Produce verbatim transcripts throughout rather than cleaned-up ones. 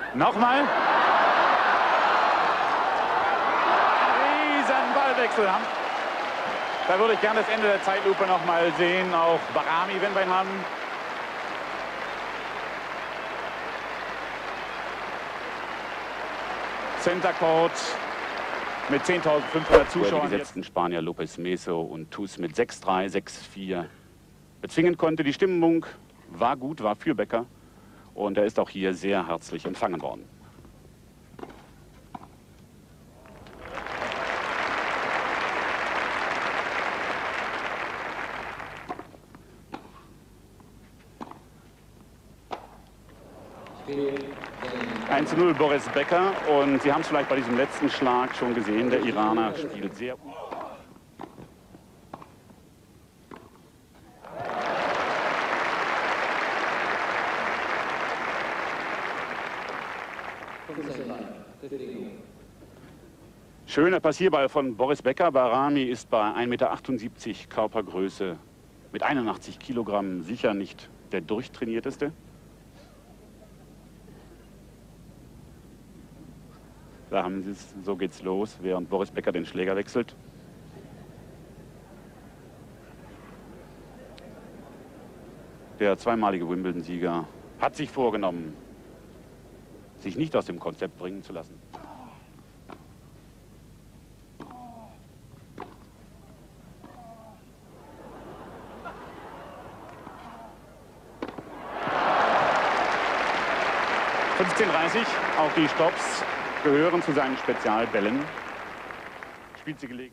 Nochmal. Riesen Ballwechsel. Da würde ich gerne das Ende der Zeitlupe noch mal sehen. Auch Bahrami, wenn wir ihn haben. Center Court mit zehntausendfünfhundert Zuschauern. Die gesetzten Spanier Lopez Meso und Tus mit sechs drei, sechs vier bezwingen konnte. Die Stimmung war gut, war für Becker. Und er ist auch hier sehr herzlich empfangen worden. eins zu null Boris Becker, und Sie haben es vielleicht bei diesem letzten Schlag schon gesehen, der Iraner spielt sehr... Schöner Passierball von Boris Becker. Bahrami ist bei ein Meter achtundsiebzig Körpergröße mit einundachtzig Kilogramm sicher nicht der durchtrainierteste. Da haben Sie es, so geht's los, während Boris Becker den Schläger wechselt. Der zweimalige Wimbledon-Sieger hat sich vorgenommen, sich nicht aus dem Konzept bringen zu lassen. fünfzehn dreißig, auch die Stops gehören zu seinen Spezialbällen. Spielt sie gelegen.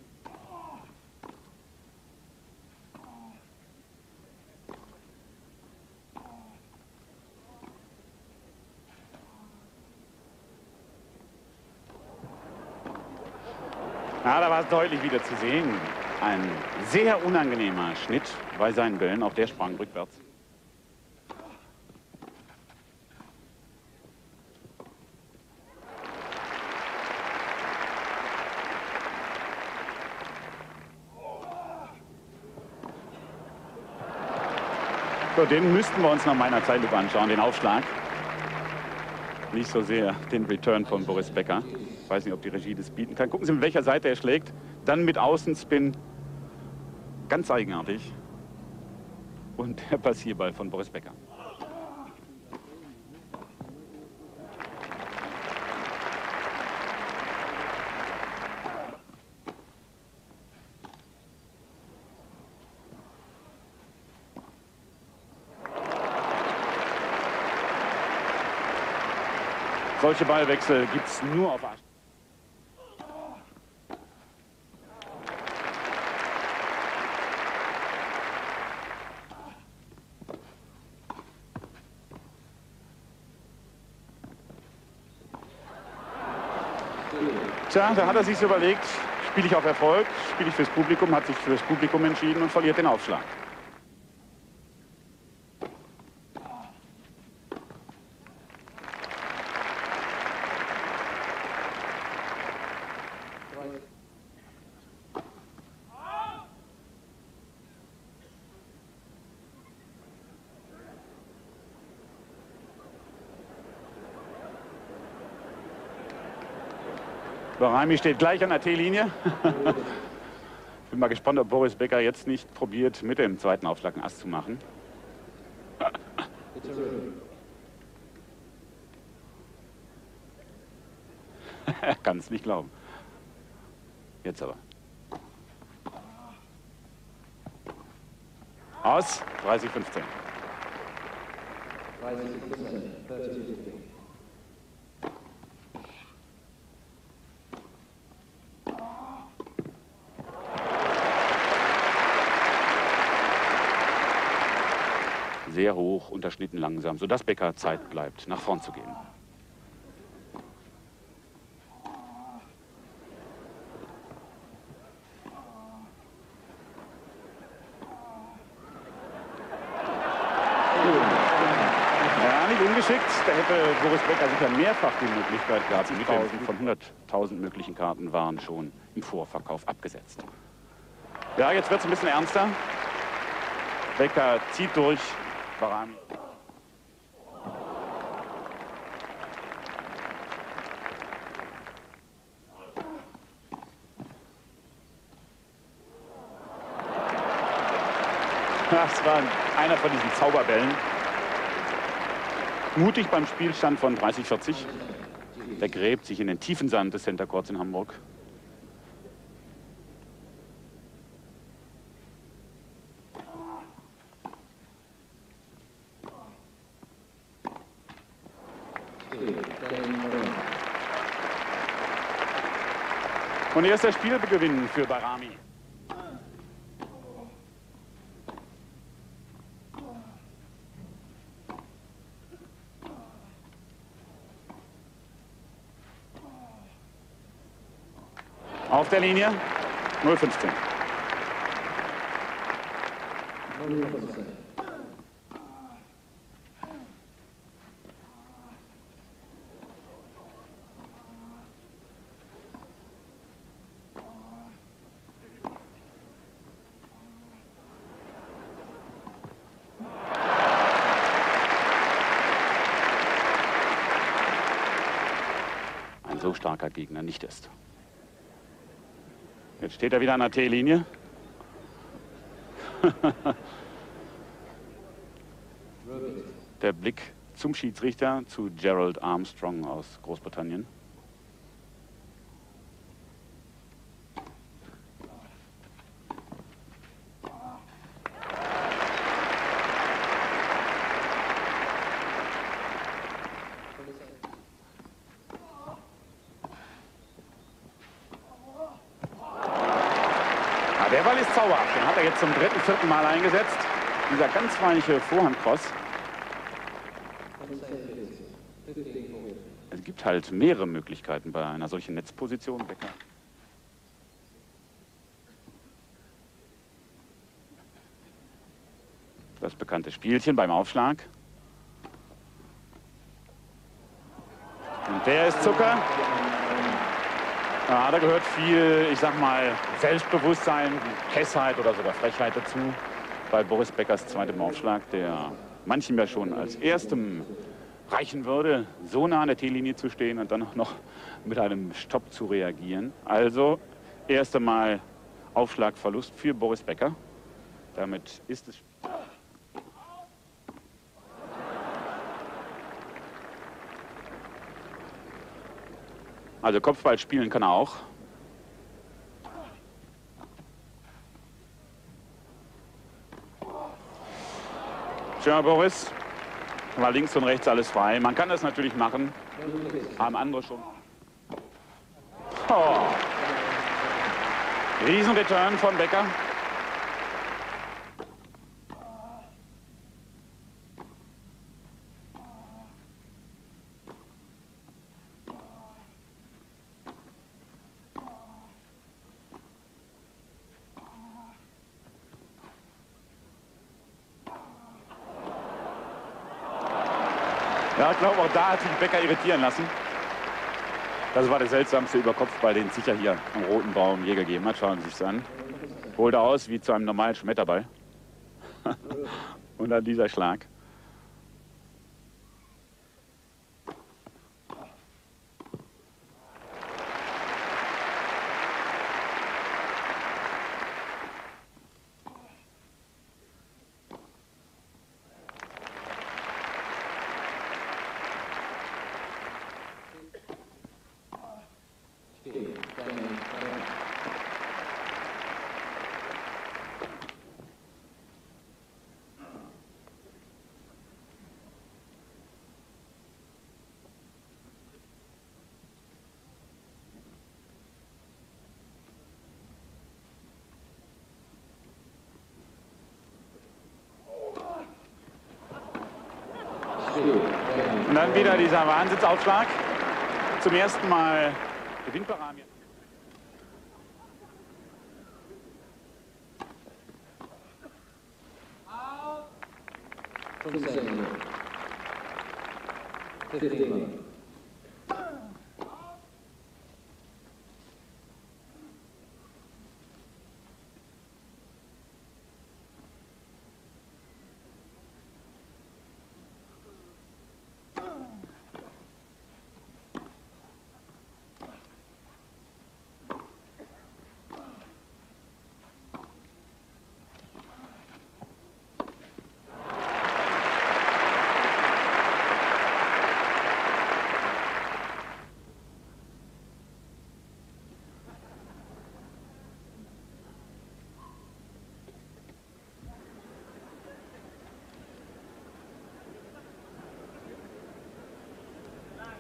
Ja, da war es deutlich wieder zu sehen. Ein sehr unangenehmer Schnitt bei seinen Bällen. Auch der sprang rückwärts. So, den müssten wir uns nach meiner Zeitlupe anschauen, den Aufschlag. Nicht so sehr den Return von Boris Becker. Ich weiß nicht, ob die Regie das bieten kann. Gucken Sie, mit welcher Seite er schlägt. Dann mit Außenspin. Ganz eigenartig. Und der Passierball von Boris Becker. Solche Ballwechsel gibt es nur auf Arsch. Tja, da hat er sich überlegt, spiele ich auf Erfolg, spiele ich fürs Publikum, hat sich fürs Publikum entschieden und verliert den Aufschlag. Bahrami steht gleich an der T-Linie. Bin mal gespannt, ob Boris Becker jetzt nicht probiert, mit dem zweiten Aufschlag einen Ass zu machen. Er kann es nicht glauben. Jetzt aber. Aus, dreißig fünfzehn. Sehr hoch, unterschnitten langsam, sodass Becker Zeit bleibt, nach vorn zu gehen. Ja, nicht ungeschickt. Da hätte Boris Becker sicher mehrfach die Möglichkeit gehabt. Die von hunderttausend möglichen Karten waren schon im Vorverkauf abgesetzt. Ja, jetzt wird es ein bisschen ernster. Becker zieht durch. Bahrami. Das war einer von diesen Zauberbällen. Mutig beim Spielstand von dreißig vierzig. Der gräbt sich in den tiefen Sand des Center Courts in Hamburg. Und erster Spielgewinn für Bahrami. Auf der Linie null fünfzehn. Ein so starker Gegner nicht ist. Jetzt steht er wieder an der T-Linie. Der Blick zum Schiedsrichter, zu Gerald Armstrong aus Großbritannien. Der Ball ist zauberhaft. Den hat er jetzt zum dritten, vierten Mal eingesetzt. Dieser ganz weiche Vorhandcross. Es gibt halt mehrere Möglichkeiten bei einer solchen Netzposition. Becker. Das bekannte Spielchen beim Aufschlag. Und der ist Zucker. Ja, da gehört viel, ich sag mal, Selbstbewusstsein, Kessheit oder sogar Frechheit dazu. Bei Boris Beckers zweitem Aufschlag, der manchem ja schon als erstem reichen würde, so nah an der T-Linie zu stehen und dann auch noch mit einem Stopp zu reagieren. Also, erst einmal Aufschlagverlust für Boris Becker. Damit ist es... Also Kopfball spielen kann er auch. Tja, Boris, war links und rechts alles frei. Man kann das natürlich machen, haben andere schon. Oh. Riesenreturn von Becker. Ja, ich glaube, auch da hat sich Becker irritieren lassen. Das war der seltsamste Überkopfball, den es sicher hier am Roten Baum je gegeben hat. Schauen Sie sich an. Holt aus wie zu einem normalen Schmetterball. Und dann dieser Schlag. Und dann wieder dieser Wahnsinnsaufschlag. Zum ersten Mal gewinnt Bahrami.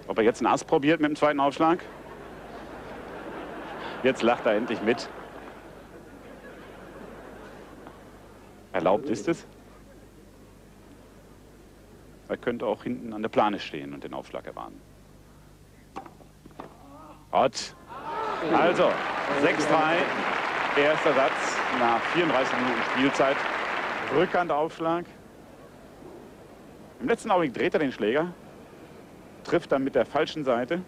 Ob er jetzt einen Ass probiert mit dem zweiten Aufschlag? Jetzt lacht er endlich mit. Erlaubt ist es. Er könnte auch hinten an der Plane stehen und den Aufschlag erwarten. Hot. Also, sechs drei. Erster Satz nach vierunddreißig Minuten Spielzeit. Rückhandaufschlag. Im letzten Augenblick dreht er den Schläger. Trifft dann mit der falschen Seite.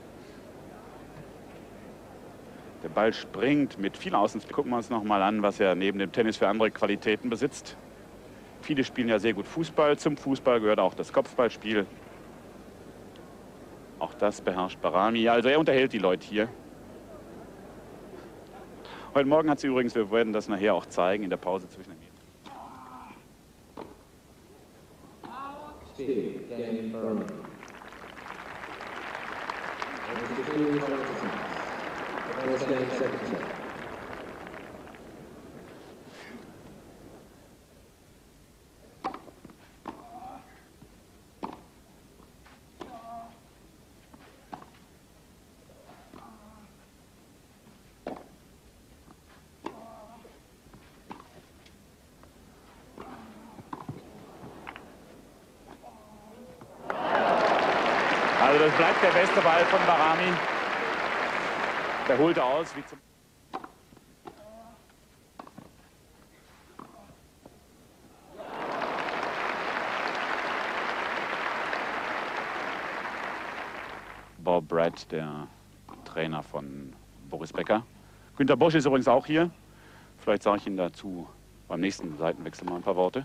Der Ball springt mit viel Außen. Gucken wir uns noch mal an, was er neben dem Tennis für andere Qualitäten besitzt. Viele spielen ja sehr gut Fußball. Zum Fußball gehört auch das Kopfballspiel. Auch das beherrscht Bahrami. Also er unterhält die Leute hier. Heute Morgen hat sie übrigens, wir werden das nachher auch zeigen, in der Pause zwischen den Medien. Also das bleibt der beste Ball von Bahrami. Der holte aus wie zum Bob Brett, der Trainer von Boris Becker. Günter Bosch ist übrigens auch hier. Vielleicht sage ich Ihnen dazu beim nächsten Seitenwechsel mal ein paar Worte.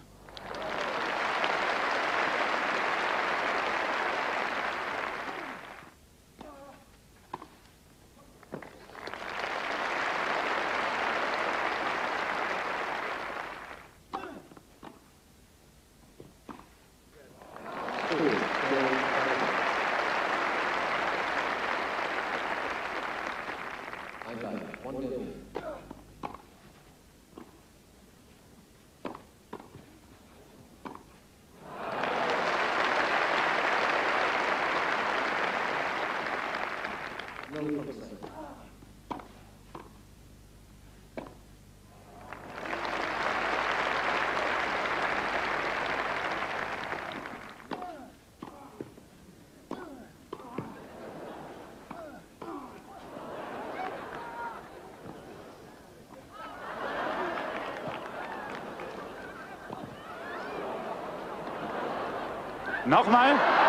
Nochmal.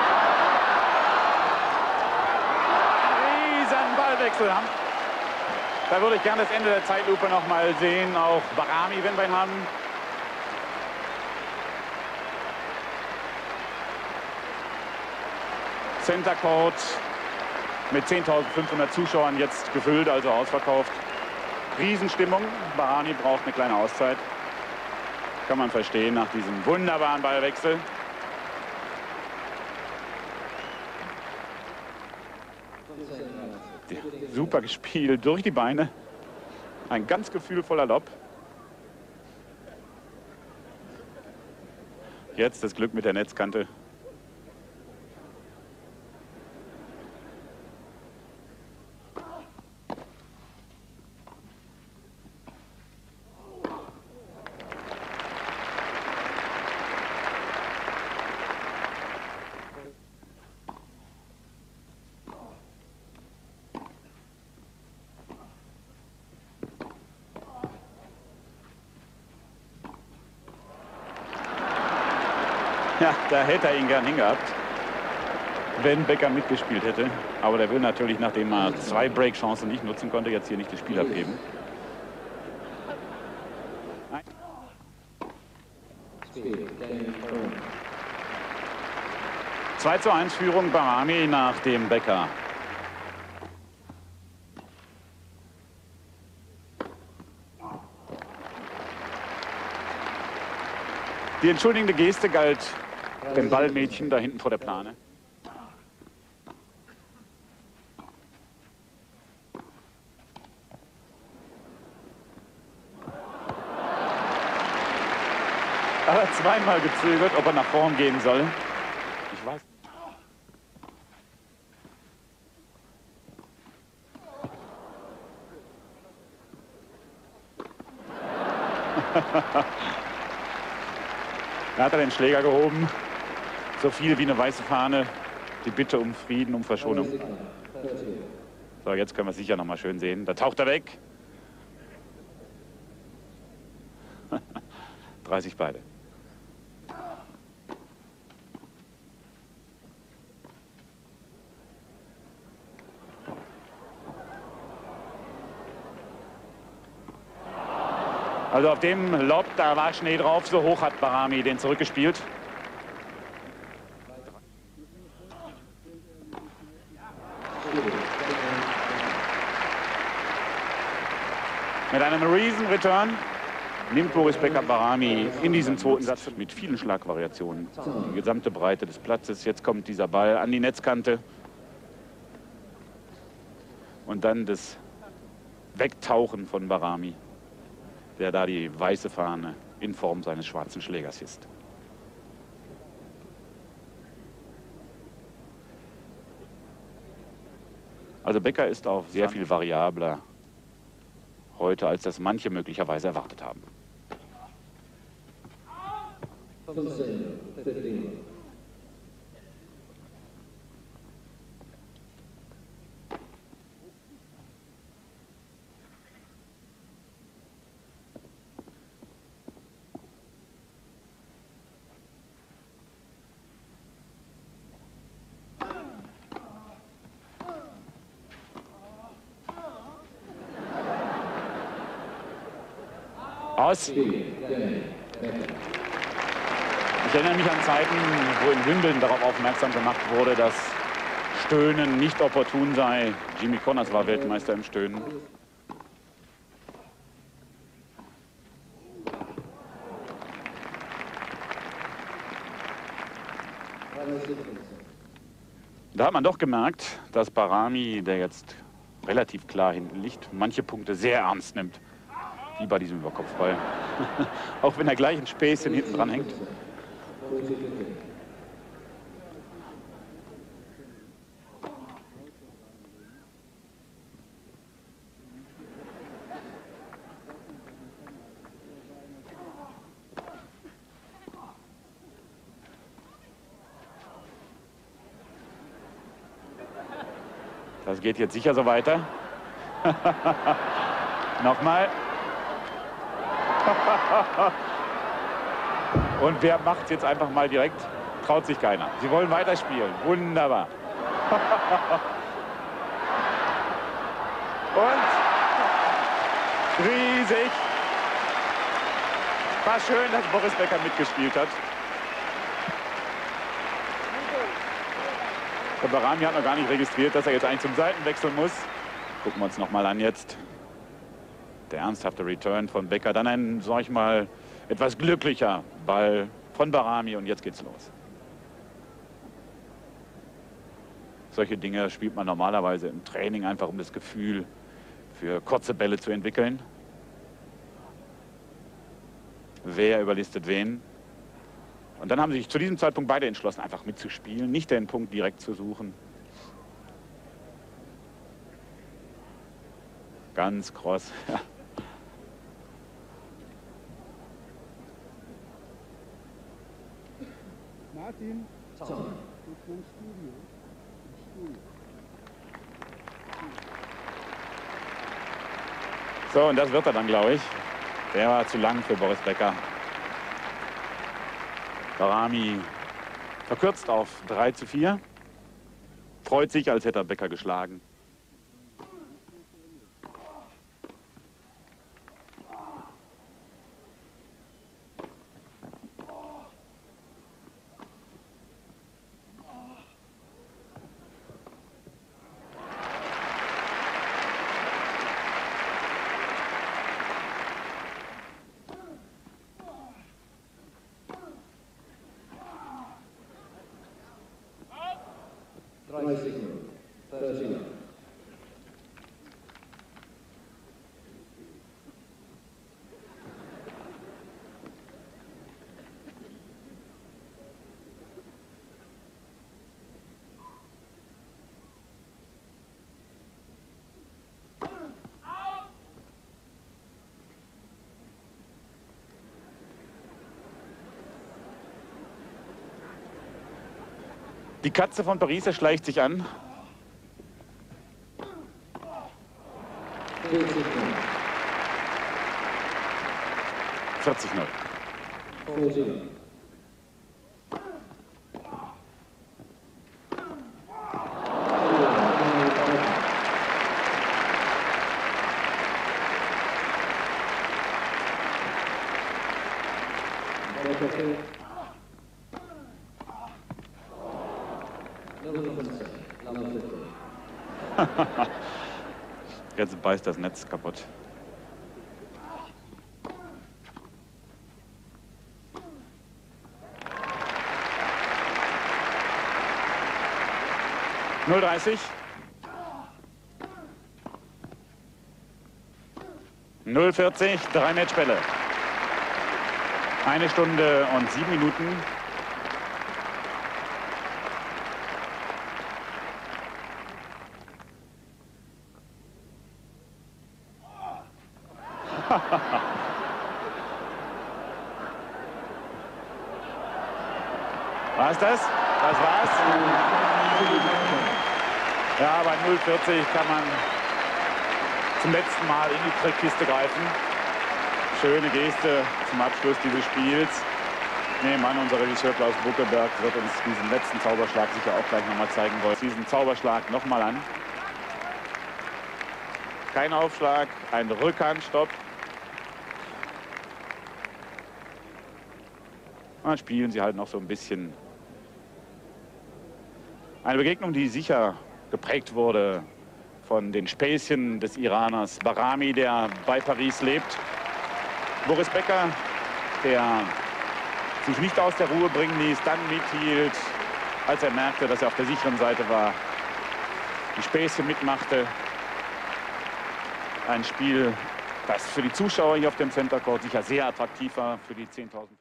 Riesen Ballwechsel. Da würde ich gerne das Ende der Zeitlupe noch mal sehen. Auch Bahrami, wenn wir ihn haben. Center Court mit zehntausendfünfhundert Zuschauern jetzt gefüllt, also ausverkauft. Riesenstimmung. Bahrami braucht eine kleine Auszeit. Kann man verstehen nach diesem wunderbaren Ballwechsel. Super gespielt durch die Beine. Ein ganz gefühlvoller Lob. Jetzt das Glück mit der Netzkante. Ja, da hätte er ihn gern hingehabt, wenn Becker mitgespielt hätte. Aber der will natürlich, nachdem er zwei Breakchancen nicht nutzen konnte, jetzt hier nicht das Spiel abgeben. zwei zu eins Führung Bahrami nach dem Becker. Die entschuldigende Geste galt dem Ballmädchen da hinten vor der Plane. Er hat zweimal gezögert, ob er nach vorn gehen soll. Ich weiß. Da hat er den Schläger gehoben. So viel wie eine weiße Fahne. Die Bitte um Frieden, um Verschonung. So, jetzt können wir es sicher noch mal schön sehen. Da taucht er weg. dreißig beide. Also auf dem Lob, da war Schnee drauf, so hoch hat Bahrami den zurückgespielt. Mit einem Reason Return nimmt Boris Becker Bahrami in diesem zweiten Satz mit vielen Schlagvariationen die gesamte Breite des Platzes. Jetzt kommt dieser Ball an die Netzkante und dann das Wegtauchen von Bahrami, der da die weiße Fahne in Form seines schwarzen Schlägers hisst. Also Becker ist auch sehr viel variabler heute, als das manche möglicherweise erwartet haben. Aus. Ich erinnere mich an Zeiten, wo in Wimbledon darauf aufmerksam gemacht wurde, dass Stöhnen nicht opportun sei. Jimmy Connors war Weltmeister im Stöhnen. Da hat man doch gemerkt, dass Bahrami, der jetzt relativ klar hinten liegt, manche Punkte sehr ernst nimmt. Wie bei diesem Überkopfball. Auch wenn er gleich ein Späßchen hinten dran hängt. Das geht jetzt sicher so weiter. Nochmal. Und wer macht es jetzt einfach mal direkt? Traut sich keiner. Sie wollen weiterspielen. Wunderbar. Und riesig. War schön, dass Boris Becker mitgespielt hat. Der Bahrami hat noch gar nicht registriert, dass er jetzt eigentlich zum Seitenwechsel muss. Gucken wir uns noch mal an jetzt. Der ernsthafte Return von Becker. Dann ein, sag ich mal, etwas glücklicher Ball von Bahrami und jetzt geht's los. Solche Dinge spielt man normalerweise im Training einfach, um das Gefühl für kurze Bälle zu entwickeln. Wer überlistet wen? Und dann haben sich zu diesem Zeitpunkt beide entschlossen, einfach mitzuspielen, nicht den Punkt direkt zu suchen. Ganz kross. Ja. Martin, du kommst Studio. So, und das wird er dann, glaube ich. Der war zu lang für Boris Becker. Bahrami verkürzt auf drei zu vier. Freut sich, als hätte er Becker geschlagen. Die Katze von Paris schleicht sich an. vierzig null. Jetzt beißt das Netz kaputt. null dreißig. null vierzig, drei Matchbälle. Eine Stunde und sieben Minuten. War's das? Das war's. Ja, bei null vierzig kann man zum letzten Mal in die Trickkiste greifen. Schöne Geste zum Abschluss dieses Spiels. Ich nehme an, unser Regisseur Klaus Buckelberg wird uns diesen letzten Zauberschlag sicher auch gleich nochmal zeigen wollen. Diesen Zauberschlag nochmal an. Kein Aufschlag, ein Rückhandstopp. Dann spielen sie halt noch so ein bisschen. Eine Begegnung, die sicher geprägt wurde von den Späßchen des Iraners Bahrami, der bei Paris lebt. Boris Becker, der sich nicht aus der Ruhe bringen ließ, dann mithielt, als er merkte, dass er auf der sicheren Seite war, die Späßchen mitmachte. Ein Spiel, das für die Zuschauer hier auf dem Center Court sicher sehr attraktiv war, für die zehntausend.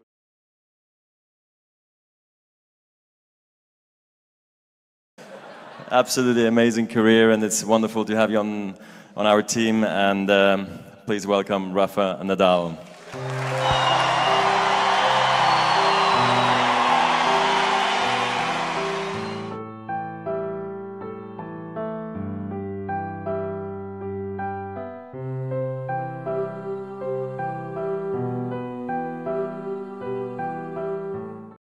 Absolutely amazing career, and it's wonderful to have you on, on our team, and um, please welcome Rafa Nadal.